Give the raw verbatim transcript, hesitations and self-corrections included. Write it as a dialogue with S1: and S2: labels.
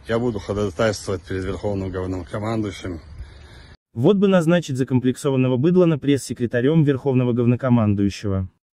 S1: Я буду ходатайствовать перед Верховным Главнокомандующим.
S2: Вот бы назначить закомплексованного быдла на пресс-секретарем Верховного Главнокомандующего.